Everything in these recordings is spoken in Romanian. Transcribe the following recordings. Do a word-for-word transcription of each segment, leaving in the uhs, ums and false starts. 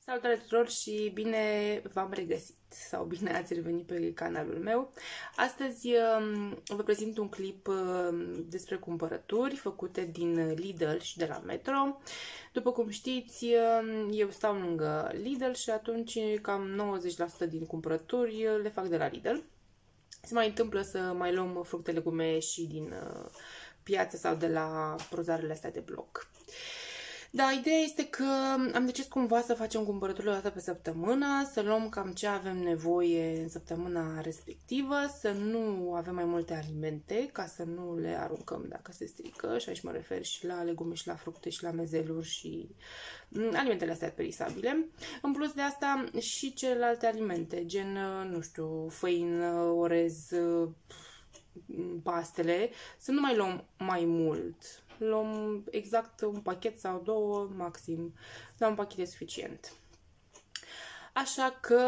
Salutare tuturor și bine v-am regăsit sau bine ați revenit pe canalul meu. Astăzi vă prezint un clip despre cumpărături făcute din Lidl și de la Metro. După cum știți, eu stau lângă Lidl și atunci cam nouăzeci la sută din cumpărături le fac de la Lidl. Se mai întâmplă să mai luăm fructe, legume și din piață sau de la prozarele astea de bloc. Da, ideea este că am decis cumva să facem cumpărăturile o dată pe săptămână, să luăm cam ce avem nevoie în săptămâna respectivă, să nu avem mai multe alimente, ca să nu le aruncăm dacă se strică, și aici mă refer și la legume și la fructe și la mezeluri și alimentele astea perisabile. În plus de asta și celelalte alimente, gen, nu știu, făină, orez, pastele, să nu mai luăm mai mult. Luăm exact un pachet sau două maxim, dar un pachet e suficient. Așa că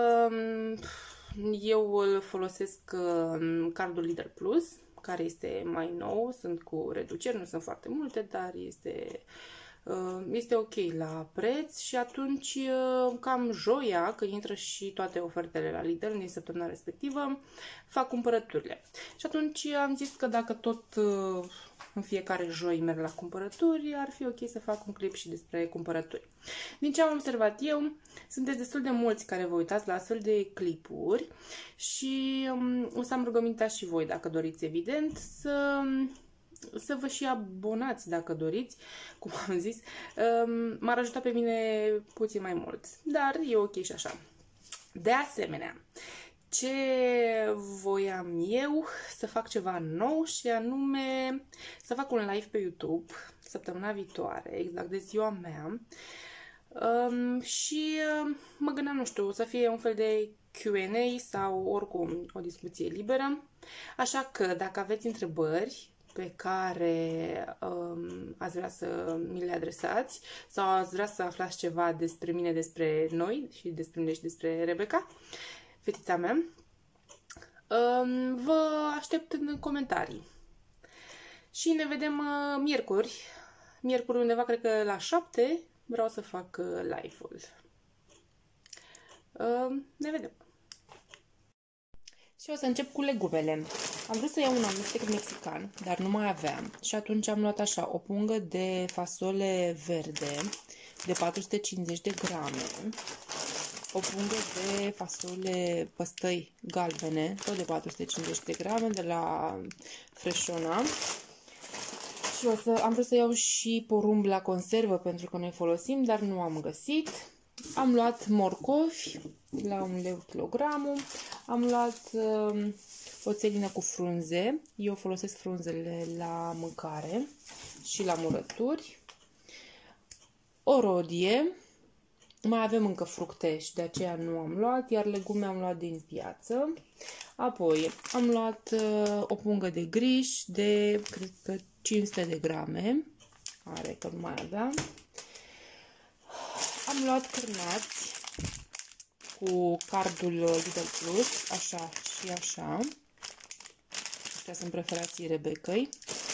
eu îl folosesc cardul Lidl Plus, care este mai nou, sunt cu reduceri, nu sunt foarte multe, dar este, este ok la preț și atunci cam joia, că intră și toate ofertele la Lidl din săptămâna respectivă, fac cumpărăturile. Și atunci am zis că dacă tot în fiecare joi merg la cumpărături, ar fi ok să fac un clip și despre cumpărături. Din ce am observat eu, sunteți destul de mulți care vă uitați la astfel de clipuri și um, o să am rugămintea și voi, dacă doriți, evident, să, să vă și abonați, dacă doriți, cum am zis. Um, m-ar ajuta pe mine puțin mai mult, dar e ok și așa. De asemenea, ce voiam eu să fac ceva nou și anume să fac un live pe YouTube săptămâna viitoare, exact de ziua mea. Um, și uh, mă gândeam, nu știu, să fie un fel de Q and A sau oricum o discuție liberă. Așa că dacă aveți întrebări pe care um, ați vrea să mi le adresați sau ați vrea să aflați ceva despre mine, despre noi și despre mine și despre Rebecca, fetița mea, vă aștept în comentarii. Și ne vedem miercuri. Miercuri undeva, cred că la șapte, vreau să fac live-ul. Ne vedem. Și o să încep cu legumele. Am vrut să iau un amestec mexican, dar nu mai aveam. Și atunci am luat așa o pungă de fasole verde de patru sute cincizeci de grame. O pungă de fasole păstăi galbene, tot de patru sute cincizeci de grame, de la Freshona. Și o să, am vrut să iau și porumb la conservă, pentru că noi folosim, dar nu am găsit. Am luat morcovi la un leu kilogramul. Am luat uh, oțelină cu frunze. Eu folosesc frunzele la mâncare și la murături. O rodie. Mai avem încă fructe și de aceea nu am luat, iar legume am luat din piață. Apoi am luat uh, o pungă de griș de, cred că, cinci sute de grame. Are, că nu mai aveam. Am luat cârnați cu cardul Lidl Plus, așa și așa. Astea sunt preferații Rebecăi.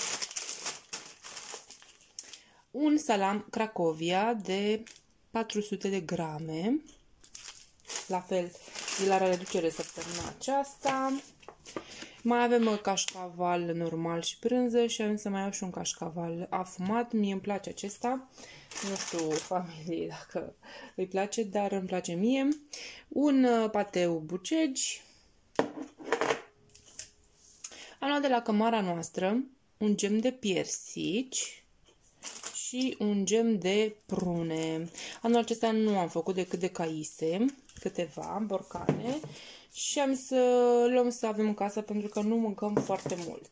Un salam Cracovia de patru sute de grame, la fel, de la reducere săptămâna aceasta. Mai avem cașcaval normal și brânză și am să mai iau și un cașcaval afumat. Mie îmi place acesta, nu știu familiei dacă îi place, dar îmi place mie. Un pateu bucegi. Am luat de la cămara noastră un gem de piersici și un gem de prune. Anul acesta nu am făcut decât de caise, câteva borcane, și am să luăm să avem în casă pentru că nu mâncăm foarte mult.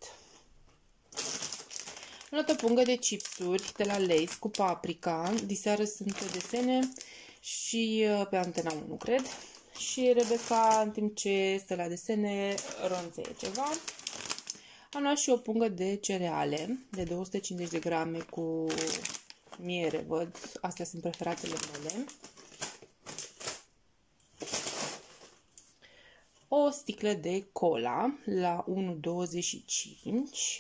Am luat o pungă de chipsuri de la Lay's cu paprika. Diseară sunt pe desene și pe Antena unu, cred. Și Rebecca, în timp ce stă la desene, ronțeie ceva. Am luat și o pungă de cereale de două sute cincizeci de grame cu miere, văd. Astea sunt preferatele mele. O sticlă de cola la unu virgulă douăzeci și cinci.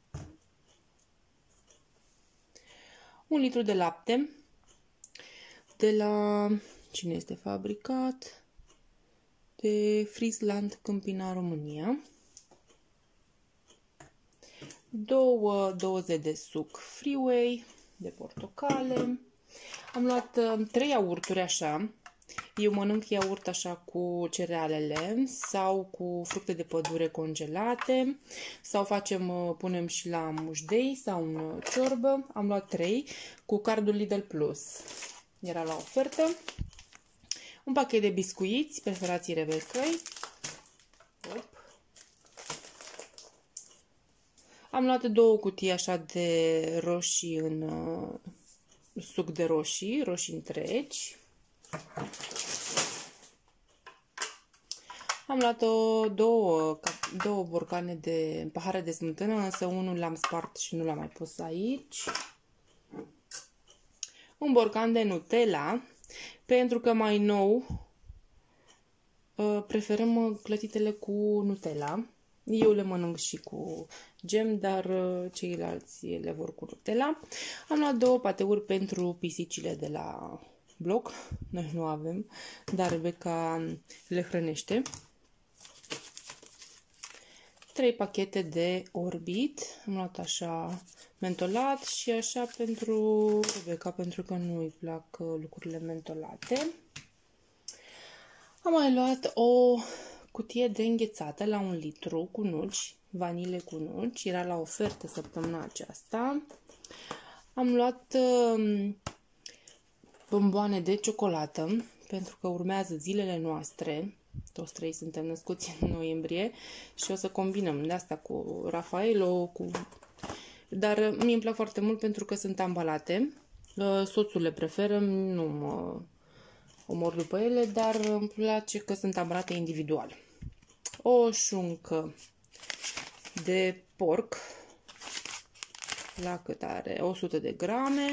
Un litru de lapte. de la... Cine este fabricat? De Friesland, Câmpina, România. Două doze de suc Freeway de portocale. Am luat uh, trei iaurturi așa. Eu mănânc iaurt așa cu cerealele sau cu fructe de pădure congelate sau facem, punem și la mușdei sau în ciorbă. Am luat trei cu cardul Lidl Plus. Era la ofertă. Un pachet de biscuiți, preferații Rebecăi. Am luat două cutii așa de roșii în uh, suc de roșii, roșii întregi. Am luat o, două, două borcane de pahare de smântână, însă unul l-am spart și nu l-am mai pus aici. Un borcan de Nutella, pentru că mai nou preferăm clătitele cu Nutella. Eu le mănânc și cu gem, dar ceilalți le vor cu Nutella. Am luat două pateuri pentru pisicile de la bloc. Noi nu avem, dar Rebecca le hrănește. Trei pachete de Orbit. Am luat așa mentolat și așa pentru Rebecca, pentru că nu îi plac lucrurile mentolate. Am mai luat o cutie de înghețată la un litru cu nuci, vanile cu nuci. Era la ofertă săptămâna aceasta. Am luat uh, bomboane de ciocolată, pentru că urmează zilele noastre. Toți trei suntem născuți în noiembrie și o să combinăm de asta cu Rafaelo, cu... dar mie îmi plac foarte mult pentru că sunt ambalate. Soțul le preferă, nu mă omor după ele, dar îmi place că sunt ambalate individual. O șuncă de porc, la cât are? o sută de grame.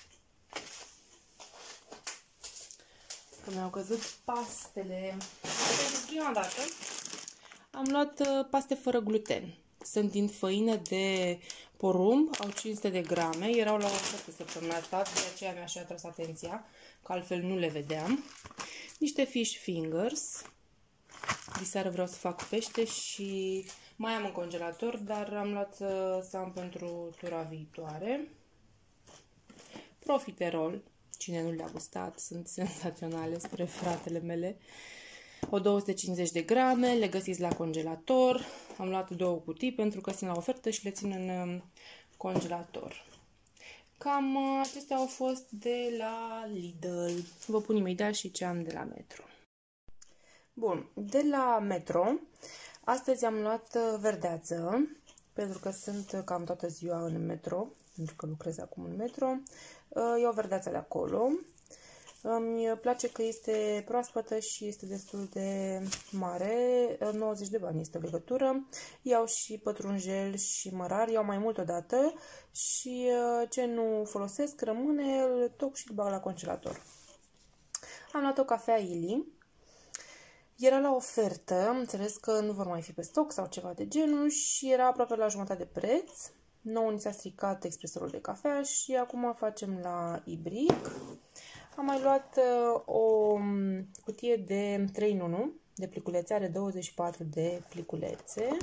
Că mi-au căzut pastele. Pentru prima dată am luat paste fără gluten. Sunt din făină de porumb, au cinci sute de grame. Erau la ofertă săptămâna asta, de aceea mi-a și atras atenția, că altfel nu le vedeam. Niște fish fingers. Diseară vreau să fac pește și mai am în congelator, dar am luat să, să am pentru tura viitoare. Profiterol. Cine nu le-a gustat, sunt senzaționale, spre fratele mele. O două sute cincizeci de grame, le găsiți la congelator. Am luat două cutii pentru că sunt la ofertă și le țin în congelator. Cam acestea au fost de la Lidl. Vă pun imediat și ce am de la Metro. Bun, de la Metro, astăzi am luat verdeață, pentru că sunt cam toată ziua în Metro, pentru că lucrez acum în Metro. Iau verdeața de acolo. Îmi place că este proaspătă și este destul de mare. nouăzeci de bani este o legătură. Iau și pătrunjel și mărar. Iau mai mult odată și ce nu folosesc rămâne, îl toc și îl bag la congelator. Am luat o cafea Illy. Era la ofertă. Am înțeles că nu vor mai fi pe stoc sau ceva de genul și era aproape la jumătate de preț. Nou ni s-a stricat expresorul de cafea și acum facem la ibric. Am mai luat uh, o cutie de trei în unu de pliculețe, are douăzeci și patru de pliculețe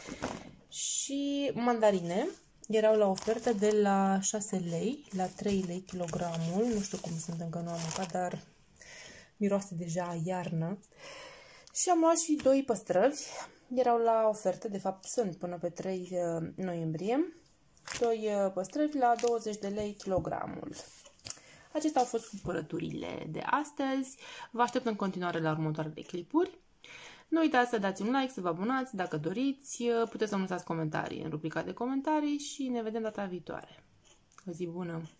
și mandarine. Erau la ofertă de la șase lei la trei lei kilogramul. Nu știu cum sunt, încă nu am mâncat, dar miroase deja a iarnă. Și am luat și doi păstrăvi. Erau la ofertă, de fapt sunt până pe trei noiembrie. Doi păstrăvi la douăzeci de lei kilogramul. Acestea au fost cumpărăturile de astăzi. Vă aștept în continuare la următoarele clipuri. Nu uitați să dați un like, să vă abonați dacă doriți. Puteți să lăsați comentarii în rubrica de comentarii și ne vedem data viitoare. O zi bună!